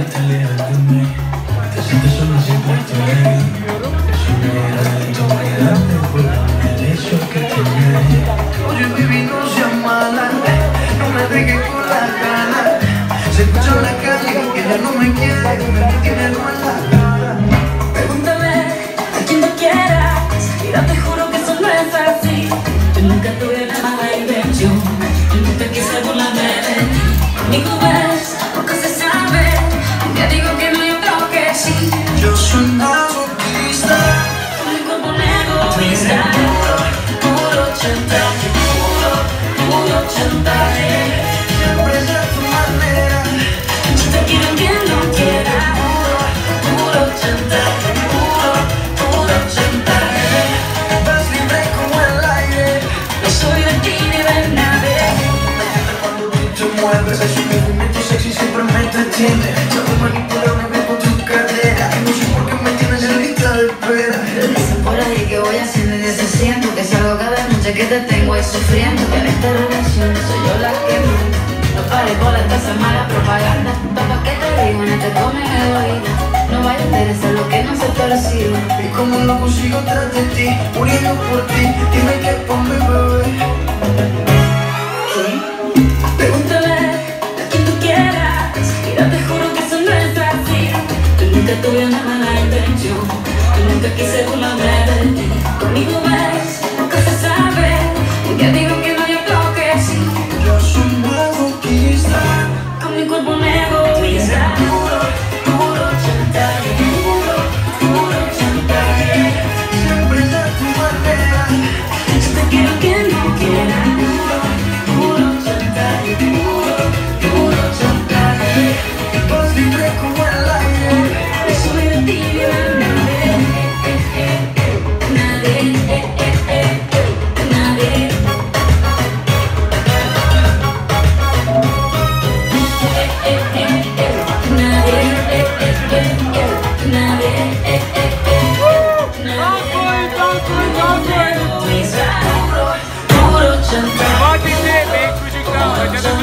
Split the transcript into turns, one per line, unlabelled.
que te alejas de mí. Te sientes solo siempre estoy ahí. Si me era de tu vida, perdóname el hecho que tenía. Oye, baby, no seas mala, no me dejes con la gana. Se escucha en la calle que ella no me quiere, me tiene no en la cara.
Pregúntame a quien tú quieras, mira, te juro que eso no es así. Yo nunca tuve una mala intención, yo nunca quise burlarme de ti. Conmigo ves, poco se sabe, te digo que no, yo creo que sí.
Yo soy masoquista,
Con mi cuerpo egoísta, puro chantaje, puro chantaje.
siempre es a tu manera.
Yo te quiero que no quiera, puro chantaje, puro chantaje.
Vas libre como el aire.
No soy de ti ni de nadie.
Cuando tú te mueves, es un movimiento sexy, siempre me detiene. Sabes manipularme bien con tu cadera. No sé por qué me tienes en lista de espera.
Dicen por ahí que voy haciendo y deshaciendo, que salgo cada noche que te tengo ahí sufriendo. Que en esta relación soy yo la que manda. No pares bola, esta mala propaganda. Papá, ¿qué te digo? No te tomes heroína. No vaya a interesar lo que no se te recibe.
¿Y cómo lo consigo tras de ti? Muriendo por ti, dime qué pa' mi bebé.
¿Qué? Pregúntale a quien tú quieras. Mira, te juro que eso no es así. Yo nunca tuve una mala intención, yo nunca quise burlarme de ti. Conmigo ves, nunca se sabe, aunque digo que no, yo creo que sí.
Yo soy masoquista,
Con mi cuerpo egoísta, puro chantaje, puro chantaje.
siempre es a tu manera.
Yo te quiero que no quiera, puro chantaje, puro chantaje.
Vas libre como el aire.
No soy de ti ni de nadie, nadie, nadie. Puro chantaje.
Pode ser, vem pro Chicão, vai ter